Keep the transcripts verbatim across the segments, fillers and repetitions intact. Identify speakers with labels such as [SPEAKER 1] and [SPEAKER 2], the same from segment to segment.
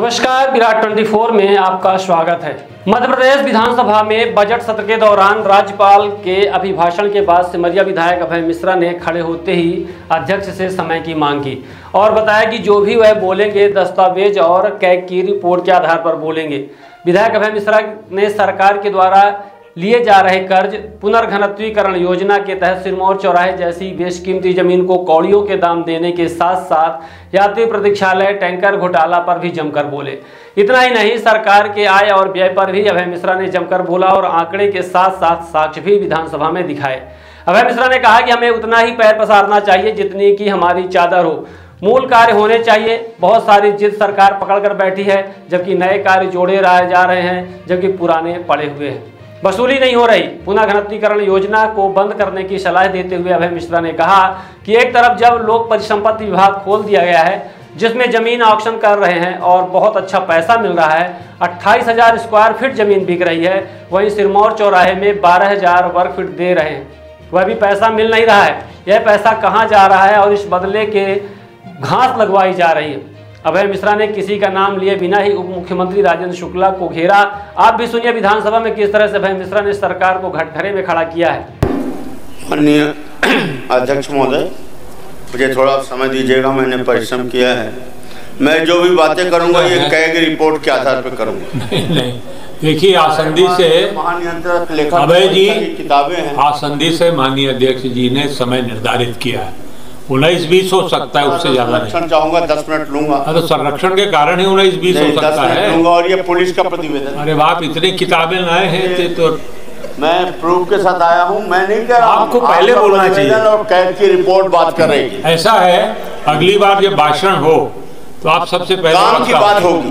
[SPEAKER 1] नमस्कार, विराट चौबीस में आपका स्वागत है। मध्य प्रदेश विधानसभा में बजट सत्र के दौरान राज्यपाल के अभिभाषण के बाद सिमरिया विधायक अभय मिश्रा ने खड़े होते ही अध्यक्ष से समय की मांग की और बताया कि जो भी वह बोलेंगे दस्तावेज और कैग की रिपोर्ट के आधार पर बोलेंगे। विधायक अभय मिश्रा ने सरकार के द्वारा लिए जा रहे कर्ज, पुनर्घनत्वीकरण योजना के तहत सिरमौर चौराहे जैसी बेशकीमती जमीन को कौड़ियों के दाम देने के साथ साथ यात्री प्रतीक्षालय, टैंकर घोटाला पर भी जमकर बोले। इतना ही नहीं, सरकार के आय और व्यय पर भी अभय मिश्रा ने जमकर बोला और आंकड़े के साथ साथ साक्ष्य भी विधानसभा में दिखाए। अभय मिश्रा ने कहा कि हमें उतना ही पैर पसारना चाहिए जितनी की हमारी चादर हो, मूल कार्य होने चाहिए। बहुत सारी जिद सरकार पकड़ कर बैठी है, जबकि नए कार्य जोड़े रहे जा रहे हैं, जबकि पुराने पड़े हुए हैं। वसूली नहीं हो रही। पुनर्घनत्वीकरण योजना को बंद करने की सलाह देते हुए अभय मिश्रा ने कहा कि एक तरफ जब लोक परिसंपत्ति विभाग खोल दिया गया है, जिसमें जमीन ऑक्शन कर रहे हैं और बहुत अच्छा पैसा मिल रहा है, अट्ठाईस हजार स्क्वायर फीट जमीन बिक रही है, वहीं सिरमौर चौराहे में बारह हजार वर्ग फीट दे रहे हैं, वह भी पैसा मिल नहीं रहा है। यह पैसा कहाँ जा रहा है और इस बदले के घास लगवाई जा रही है। अभय मिश्रा ने किसी का नाम लिए बिना ही उप मुख्यमंत्री राजेंद्र शुक्ला को घेरा। आप भी सुनिए विधानसभा में किस तरह से अभय मिश्रा ने सरकार को घटघरे में खड़ा किया है।
[SPEAKER 2] माननीय अध्यक्ष महोदय, मुझे थोड़ा समय दीजिएगा, मैंने परिश्रम किया है। मैं जो भी बातें करूंगा ये कैग रिपोर्ट के आधार पर करूंगा।
[SPEAKER 3] नहीं नहीं, देखिए आसंदी से
[SPEAKER 2] महानियंत्रक लेखक
[SPEAKER 3] अभय जी
[SPEAKER 2] किताबें हैं,
[SPEAKER 3] आसंदी से माननीय अध्यक्ष जी ने समय निर्धारित किया है। उन्नीस बीस हो सकता है, उससे ज्यादा नहीं।
[SPEAKER 2] चाहूंगा दस मिनट लूंगा।
[SPEAKER 3] तो संरक्षण के कारण ही उन्नीस बीस हो सकता है
[SPEAKER 2] और ये पुलिस का प्रतिवेदन।
[SPEAKER 3] अरे आप इतनी किताबें लाए हैं तो
[SPEAKER 2] मैं प्रूफ के साथ आया हूँ। मैं नहीं कह रहा,
[SPEAKER 3] आपको पहले बोलना चाहिए
[SPEAKER 2] और कैग की रिपोर्ट बात कर रही है।
[SPEAKER 3] ऐसा है, अगली बार जब भाषण हो तो आप सबसे पहले
[SPEAKER 2] काम की बात होगी,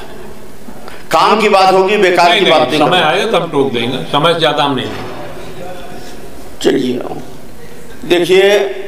[SPEAKER 2] काम की बात होगी, बेकार की बात नहीं।
[SPEAKER 3] समय आएगा तब टोक देंगे, समय ज्यादा हम नहीं।
[SPEAKER 2] चलिए देखिए,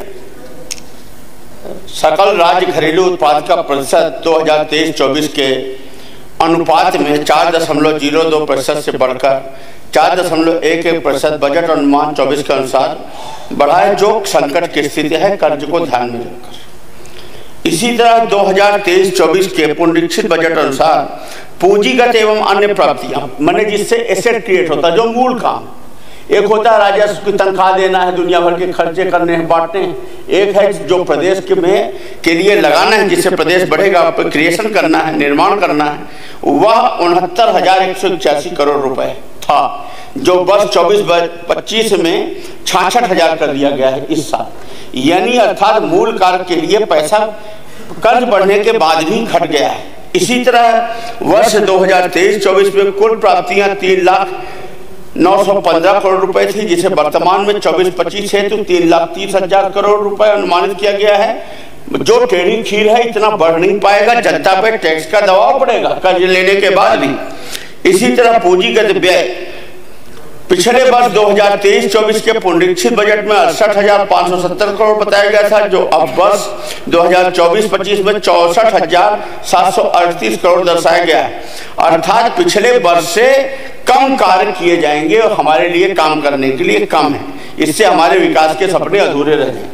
[SPEAKER 2] सकल राज्य घरेलू उत्पाद का प्रतिशत दो हजार तेईस चौबीस के अनुपात में चार दशमलव जीरो दो प्रतिशत से बढ़कर चार दशमलव एक एक प्रतिशत बजट अनुमान चौबीस के अनुसार बढ़ा है, जो संकट की स्थिति है कर्ज को ध्यान में रखकर। इसी तरह दो हजार तेईस चौबीस के पुनरीक्षित बजट अनुसार पूंजीगत एवं अन्य प्राप्तियां, माने जिससे एसेट क्रिएट होता है, जो मूल काम, एक होता है राजस्व की तनख्वाह देना है, दुनिया भर के खर्चे करने हैं, बांटने हैं। एक है जो प्रदेश के में के लिए लगाना है, जिससे प्रदेश बढ़ेगा, क्रिएशन करना है, निर्माण करना है। वह उनहत्तर हजार एक सौ इक्यासी करोड़ रुपए था, जो वर्ष चौबीस पच्चीस में छियासठ हजार कर दिया गया है इस साल। यानी अर्थात मूल कार्य के लिए पैसा कर्ज बढ़ने के बाद भी घट गया है। इसी तरह वर्ष दो हजार तेईस चौबीस में कुल प्राप्तियां तीन लाख नौ सौ पंद्रह करोड़ रुपए थी, जिसे वर्तमान में चौबीस पच्चीस हेतु तो तीन लाख तीस हजार करोड़ रुपए अनुमानित किया गया है। जो टेढ़ी खीर है इतना बढ़ नहीं पाएगा, जनता पे टैक्स का दबाव पड़ेगा कर्ज लेने के बाद भी। इसी तरह पूंजीगत व्यय पिछले वर्ष दो हजार तेईस चौबीस के पुनरीक्षित बजट में अड़सठ हजार पाँच सौ सत्तर करोड़ बताया गया था, जो अब वर्ष दो हजार चौबीस पच्चीस में चौसठ हजार सात सौ अड़तीस करोड़ दर्शाया गया है। अर्थात पिछले वर्ष से कम कार्य किए जाएंगे और हमारे लिए काम करने के लिए कम है। इससे हमारे विकास के सपने अधूरे रह जाएंगे।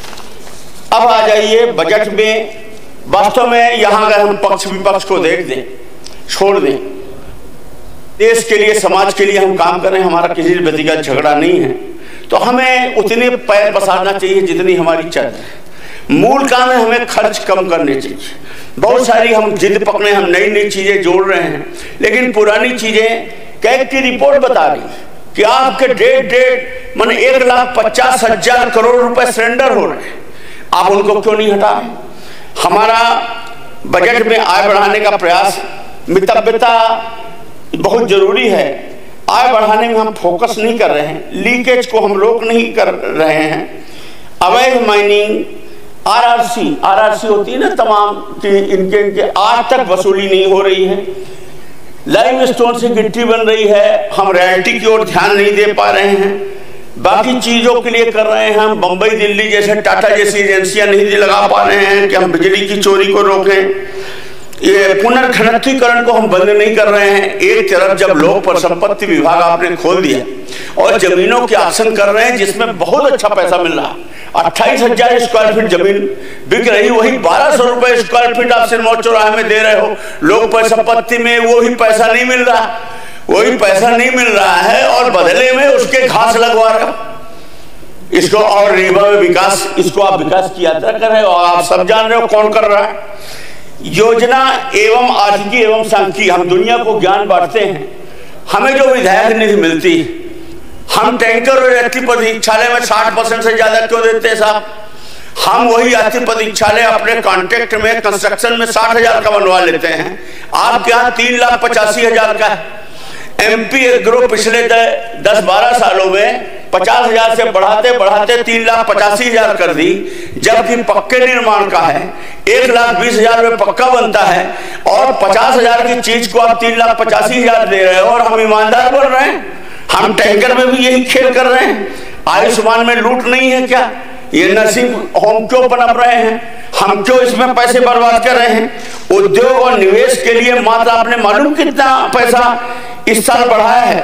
[SPEAKER 2] अब आ जाइए बजट में। वास्तव में यहाँ अगर हम पक्ष विपक्ष को देख दें, छोड़ दें, देश के लिए, समाज के लिए हम काम कर रहे हैं, हमारा किसी से व्यक्तिगत झगड़ा नहीं है, तो हमें उतने पैर पसारना चाहिए जितनी हमारी चादर है। मूल काम है हमें खर्च कम करने चाहिए। बहुत सारी हम जिद पकड़े, हम नई नई चीजें जोड़ रहे हैं, लेकिन पुरानी चीजें कैग की रिपोर्ट बता रही कि आपके डेढ़ डेढ़ माने एक लाख पचास हजार करोड़ रुपए सरेंडर हो रहे हैं। आप उनको क्यों नहीं हटा? हमारा बजट में आय बढ़ाने का प्रयास, मितव्यता बहुत जरूरी है। आय बढ़ाने में हम फोकस नहीं कर रहे हैं, लीकेज को हम रोक नहीं कर रहे हैं। अवैध माइनिंग, आरआरसी आरआरसी होती है ना तमाम की, इनके इनके आज तक वसूली नहीं हो रही है। लाइम स्टोन से गिट्टी बन रही है, हम रॉयल्टी की ओर ध्यान नहीं दे पा रहे हैं। बाकी चीजों के लिए कर रहे हैं हम, बंबई दिल्ली जैसे टाटा जैसी एजेंसियां नहीं लगा पा रहे हैं कि हम बिजली की चोरी को रोकें। ये पुनर्घनत्वीकरण को हम बंद नहीं कर रहे हैं। एक तरफ जब लोक संपत्ति विभाग आपने खोल दिया और जमीनों के ऑक्शन कर रहे हैं जिसमें बहुत अच्छा पैसा मिल रहा है। अट्ठाईस हजार स्क्वायर फीट जमीन बिक रही, वही बारह सौ रुपए स्क्वायर फीट आप सिरमौर चौराहे में दे रहे हो। लोग पैसा पत्ती में वही पैसा नहीं मिल रहा, वही पैसा नहीं मिल रहा है और बदले में उसके घास लगवा रहे हो इसको। और रीवा में विकास, इसको आप विकास की यात्रा कर रहे हो और आप सब जान रहे हो कौन कर रहा है। योजना एवं आर्थिकी एवं सांख्यिकी, हम दुनिया को ज्ञान बांटते हैं। हमें जो विधायक निधि मिलती, हम टैंकर और यात्री प्रतीक्षालय में साठ परसेंट से ज्यादा क्यों देते हैं साहब? हम वही यात्री प्रतीक्षालय अपने कॉन्ट्रैक्ट में कंस्ट्रक्शन में साठ हजार का बनवा लेते हैं, आपके यहाँ तीन लाख पचासी हजार का है। एमपी एग्रो पिछले दस बारह सालों में पचास हजार से बढ़ाते बढ़ाते तीन लाख पचासी हजार कर दी, जबकि पक्के निर्माण का है एक लाख बीस हजार में पक्का बनता है और पचास हजार की चीज को आप तीन लाख पचासी हजार दे रहे हो और हम ईमानदार बन रहे हैं। हम टैंकर में भी यही खेल कर रहे हैं। आयुष्मान में लूट नहीं है क्या? ये नर्सिंग होम क्यों पनप रहे हैं? हम क्यों इसमें पैसे बर्बाद कर रहे हैं? उद्योग और निवेश के लिए मात्र आपने मालूम कितना पैसा इस साल बढ़ाया है?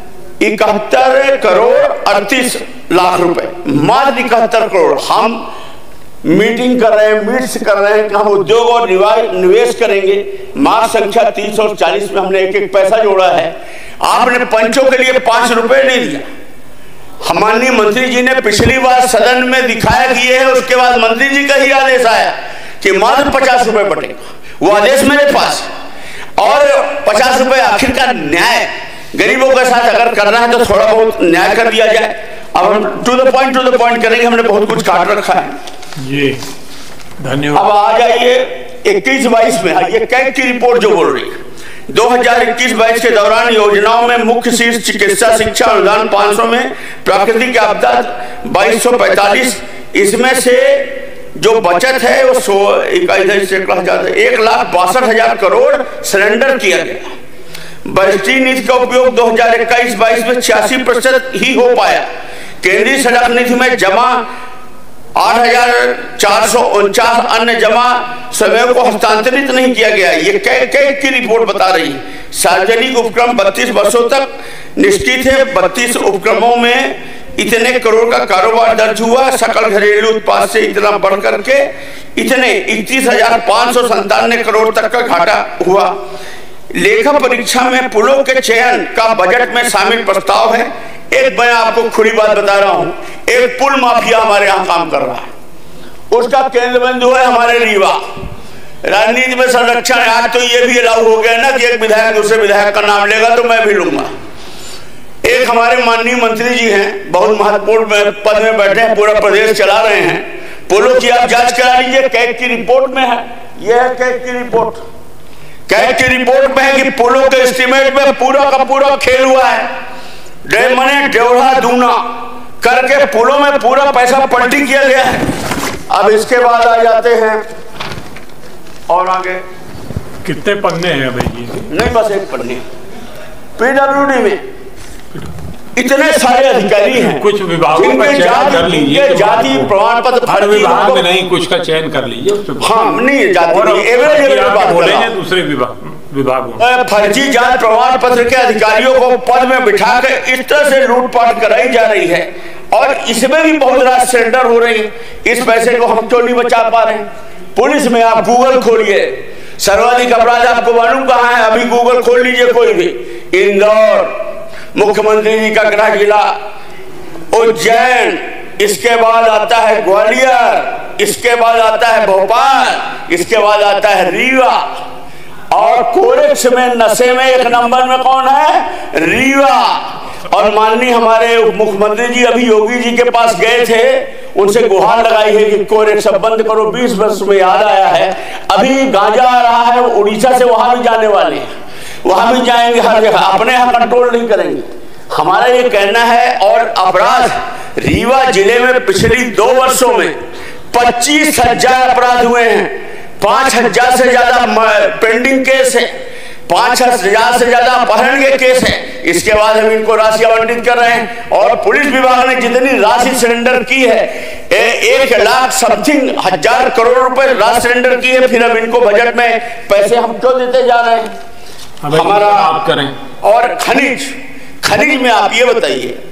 [SPEAKER 2] इकहत्तर करोड़ अड़तीस लाख रुपए, मात्र इकहत्तर करोड़। हम मीटिंग कर रहे हैं, मीट्स कर रहे हैं कि हम उद्योग और निवेश करेंगे। मार्च संख्या तीन सौ चालीस में हमने एक एक पैसा जोड़ा है। आपने पंचों के लिए पांच रुपए नहीं दिया। माननीय मंत्री जी ने पिछली बार सदन में दिखाया कि ये है, उसके बाद मंत्री जी का ही आदेश आया कि मात्र पचास रुपए बटेगा। वो आदेश मेरे पास, और पचास रुपए आखिर का न्याय गरीबों के साथ अगर करना है तो थोड़ा बहुत न्याय कर दिया जाए। अब हम to the point to the point करेंगे, हमने बहुत कुछ काट रखा है
[SPEAKER 3] जी। धन्यवाद।
[SPEAKER 2] अब आ जाइए इक्कीस बाईस में, ये कैग की रिपोर्ट जो बोल रही है दो हज़ार इक्कीस बाईस के दौरान योजनाओं में मुख्य शीर्ष चिकित्सा शिक्षा अनुदान पाँच सौ में, प्राकृतिक आपदा बाईस सौ पैंतालीस, इसमें से जो बचत है वो सौ एक लाख बासठ हजार करोड़ सरेंडर किया गया। बजटीय निधि का उपयोग दो हज़ार इक्कीस बाईस में छियासी प्रतिशत ही हो पाया। केंद्रीय सड़क निधि में जमा आठ हजार चार सौ उनचास अन्य जमा समय को हस्तांतरित नहीं किया गया। ये कैग की रिपोर्ट बता रही है। सार्वजनिक उपक्रम बत्तीस वर्षों तक निष्क्रिय थे। बत्तीस उपक्रमों में इतने करोड़ का कारोबार दर्ज हुआ। सकल घरेलू उत्पाद से इतना बढ़ करके इतने इकतीस हजार पाँच सौ संतानवे करोड़ तक का घाटा हुआ। लेखा परीक्षा में पुलों के चयन का बजट में शामिल प्रस्ताव है। एक मैं आपको खुली बात बता रहा हूं, एक पुल माफिया हमारे यहाँ काम कर रहा है, उसका केंद्र बिंदु है हमारे रीवा। राजनीति में संरक्षण है, आज तो ये भी अलाउ हो गया ना कि एक विधायक दूसरे विधायक का नाम लेगा तो मैं भी लूंगा। एक हमारे माननीय मंत्री जी हैं, बहुत महत्वपूर्ण पद में बैठे हैं, पूरा प्रदेश चला रहे हैं। पुलों की आप जांच करा लीजिए, कैग की रिपोर्ट में है। यह है कैग की रिपोर्ट। कैग की रिपोर्ट में है कि पुलों के एस्टीमेट में पूरा का पूरा खेल हुआ है। मने डेवढ़ा दूना करके पुलों में पूरा पैसा पलटी किया गया है। अब इसके बाद आ जाते हैं और आगे
[SPEAKER 3] कितने पन्ने हैं भाई जी?
[SPEAKER 2] नहीं, बस एक पन्ने। पीडब्ल्यूडी में इतने सारे अधिकारी हैं,
[SPEAKER 3] कुछ विभागों का चयन कर लीजिए।
[SPEAKER 2] जाति प्रमाण पत्र
[SPEAKER 3] हर विभाग में नहीं, कुछ का चयन कर लीजिए।
[SPEAKER 2] हाँ, नहीं जाति एवरेज बात
[SPEAKER 3] बोलेंगे दूसरे विभाग विभागों।
[SPEAKER 2] फर्जी जात प्रमाण पत्र के अधिकारियों को पद में बिठा कर इस तरह से लूटपाट कराई जा रही है और इसमें भी बहुत रात सरेंडर हो रही है। इस पैसे को हम क्यों नहीं बचा पा रहे हैं? पुलिस में आप गूगल खोलिए, सर्वाधिक अपराध आपको मालूम कहाँ है? अभी गूगल खोल लीजिए कोई भी। इंदौर मुख्यमंत्री जी का गृह जिला, उज्जैन, इसके बाद आता है ग्वालियर, इसके बाद आता है भोपाल, इसके बाद आता है रीवा, और कोरेक्स में नशे में एक नंबर में कौन है? रीवा। और माननीय हमारे उप मुख्यमंत्री जी अभी योगी जी के पास गए थे, उनसे गुहार लगाई है कि कोरेक्स सब बंद करो। बीस वर्ष में याद आया है, अभी गांजा आ रहा है, उड़ीसा से वहां भी जाने वाले हैं, वहां भी जाएंगे हर जगह। अपने यहाँ कंट्रोल नहीं करेंगे, हमारा ये कहना है। और अपराध रीवा जिले में पिछली दो वर्षों में पच्चीस हजार अपराध हुए हैं। पांच हजार से ज्यादा पेंडिंग केस है, पांच हजार से ज्यादा अपहरण के केस है। इसके बाद हम इनको राशि आवंटित कर रहे हैं और पुलिस विभाग ने जितनी राशि सरेंडर की है, ए, एक लाख समथिंग हजार करोड़ रुपए राशि सरेंडर की है। फिर अब इनको बजट में पैसे हम क्यों देते जा रहे हैं? हमारा आप करें। और खनिज खनिज में आप ये बताइए,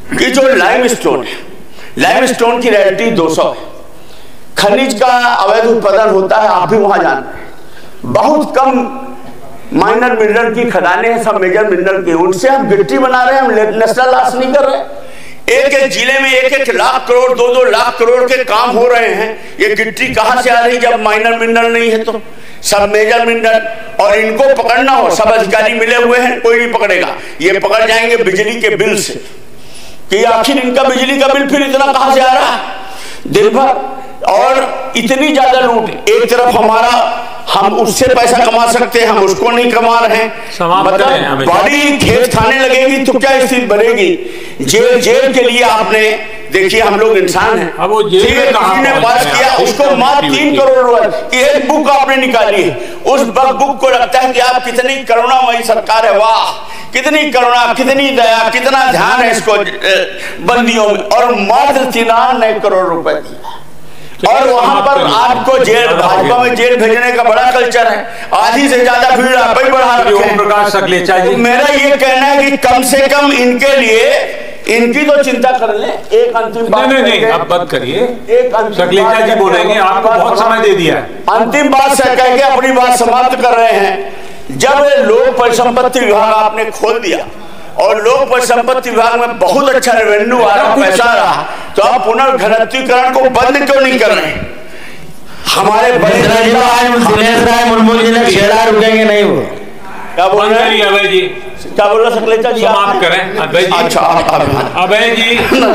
[SPEAKER 2] कि जो लाइम स्टोन है, लाइम स्टोन की रॉयल्टी दो सौ है। खनिज का अवैध उत्पादन होता है, आप भी वहां जानते हैं। बहुत कम माइनर मिनरल की खदानें हैं, सब मेजर मिनरल की, उनसे हम गिट्टी बना रहे हैं, हम नेशनल लॉस नहीं कर रहे। एक एक जिले में एक एक लाख करोड़, दो दो लाख करोड़ के काम हो रहे हैं। ये गिट्टी कहां से आ रही जब माइनर मिनरल नहीं है? तो सब मेजर मिनरल, और इनको पकड़ना हो, सब अधिकारी मिले हुए हैं, कोई नहीं पकड़ेगा। ये पकड़ जाएंगे बिजली के बिल से कि आखिर इनका बिजली का बिल फिर इतना कहां से आ रहा है दिन भर, और इतनी ज्यादा लूट। एक तरफ हमारा, हम उससे पैसा कमा सकते हैं, हम उसको नहीं कमा रहे हैं। मतलब बड़ी खेत खाने लगेगी तो क्या स्थिति बनेगी? जेल जेल के लिए आपने देखिए, हम लोग इंसान हैं।
[SPEAKER 3] अब वो जेल में
[SPEAKER 2] किसी ने पास किया, उसको मात्र तीन करोड़ रुपए एक बुक आपने निकाली है। उस बुक को लगता है कि आप कितनी करुणामयी सरकार है, वाह कितनी करुणा, कितनी दया, कितना ध्यान है इसको बंदियों में, और मात्र तिरानवे करोड़ रुपए दिया। और वहां पर आपको जेल, भाजपा में जेल भेजने का बड़ा कल्चर है, आधी से ज्यादा भीड़ आप ही बढ़ा रखे हैं। मेरा ये कहना है कि कम से कम इनके लिए, इनकी तो चिंता कर ले। एक अंतिम बात,
[SPEAKER 3] नहीं नहीं नहीं, अब मत करिए,
[SPEAKER 2] एक
[SPEAKER 3] सकलेचा जी बोलेंगे, आपको बहुत समय दे दिया है।
[SPEAKER 2] अंतिम बात से कह के अपनी बात समाप्त कर रहे हैं। जब लोक परिसंपत्ति विभाग आपने खोल दिया और लोक परिसंपत्ति विभाग में बहुत अच्छा रेवेन्यू आ रहा, पैसा आ रहा, तो आप पुनर्घनत्वीकरण को बंद क्यों नहीं कर रहे? हमारे
[SPEAKER 4] दिनेश राय मुर्मू जी ने खेला रुकेंगे नहीं, वो
[SPEAKER 2] क्या बोल रहे हैं
[SPEAKER 3] अभय जी?
[SPEAKER 2] क्या बोल रहे सकलेचा जी?
[SPEAKER 3] समाप्त करें अभय जी।
[SPEAKER 2] अच्छा
[SPEAKER 3] अभय जी,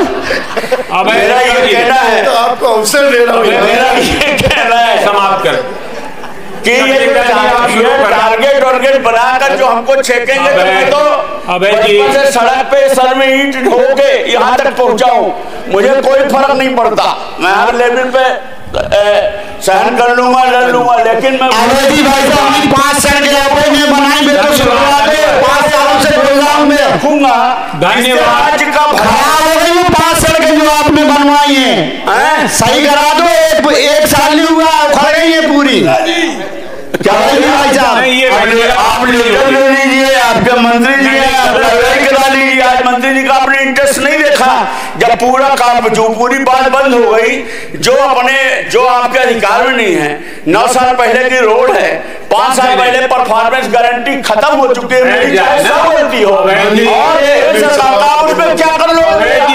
[SPEAKER 3] अभय
[SPEAKER 2] मेरा ये कहना है,
[SPEAKER 4] तो आपको अवसर दे रहा हूँ,
[SPEAKER 2] मेरा ये कहना है
[SPEAKER 3] समाप्त करें
[SPEAKER 2] कि ये टारगेट टारगेट बनाकर जो हमको छेकेंगे, तो मैं तो बचपन से सड़क पे सर में ईंट ढोके यहाँ तक पहुंचा हूँ, मुझे कोई फर्क नहीं पड़ता। मैं हर लेवल पे सहन कर लूंगा, लड़ लूंगा, लेकिन मैं
[SPEAKER 4] पांच साल के आपने बनाई, मेरे को शुरुआत है, पांच सालों से बोल रहा हूँ मैं,
[SPEAKER 2] रखूंगा।
[SPEAKER 3] धन्यवाद।
[SPEAKER 2] का
[SPEAKER 4] खराब हो गई पांच साल के जो आपने बनवाई है, सही करा दो। एक, एक साल नहीं हुआ, उखड़ गई है पूरी। क्या भाई साहब,
[SPEAKER 2] आप लीडर ले लीजिए, आपके मंत्री जी करा लीजिए। आज मंत्री जी का आपने इंटरेस्ट नहीं देखा, जब पूरा काम, जो पूरी बात बंद हो गई, जो अपने, जो आपके अधिकार में नहीं है। नौ साल पहले की रोड है, पांच साल पहले परफॉर्मेंस गारंटी खत्म हो चुकी है, सब होती हो, और सरकार उस पर क्या कर लो?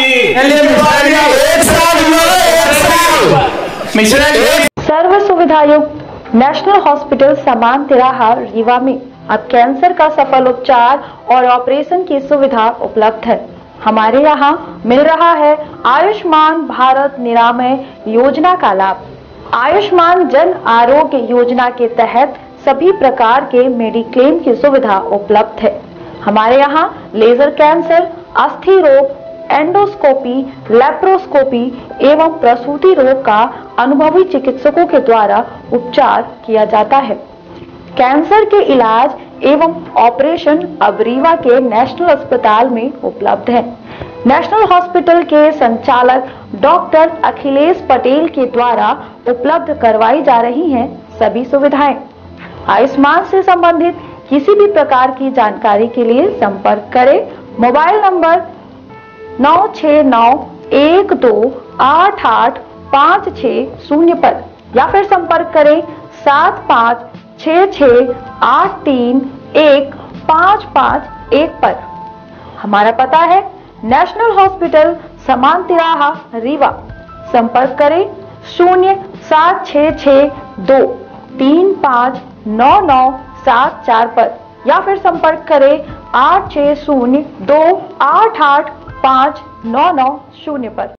[SPEAKER 5] सर्व सुविधा युक्त नेशनल हॉस्पिटल समान तिराहा रीवा में अब कैंसर का सफल उपचार और ऑपरेशन की सुविधा उपलब्ध है। हमारे यहाँ मिल रहा है आयुष्मान भारत निरामय योजना का लाभ। आयुष्मान जन आरोग्य योजना के तहत सभी प्रकार के मेडिक्लेम की सुविधा उपलब्ध है। हमारे यहाँ लेजर कैंसर, अस्थि रोग, एंडोस्कोपी, लेप्रोस्कोपी एवं प्रसूति रोग का अनुभवी चिकित्सकों के द्वारा उपचार किया जाता है। कैंसर के इलाज एवं ऑपरेशन अब रीवा के नेशनल अस्पताल में उपलब्ध है। नेशनल हॉस्पिटल के संचालक डॉक्टर अखिलेश पटेल के द्वारा उपलब्ध करवाई जा रही हैं सभी सुविधाएं। आयुष्मान से संबंधित किसी भी प्रकार की जानकारी के लिए संपर्क करें मोबाइल नंबर नौ छः नौ एक दो आठ आठ पाँच छः शून्य पर, या फिर संपर्क करें सात पाँच छः छः आठ तीन एक पाँच पाँच एक पर। हमारा पता है नेशनल हॉस्पिटल समान तिराहा रीवा। संपर्क करें शून्य सात छः छः दो तीन पाँच नौ नौ सात चार पर, या फिर संपर्क करें आठ छः शून्य दो आठ आठ पाँच नौ नौ शून्य पर।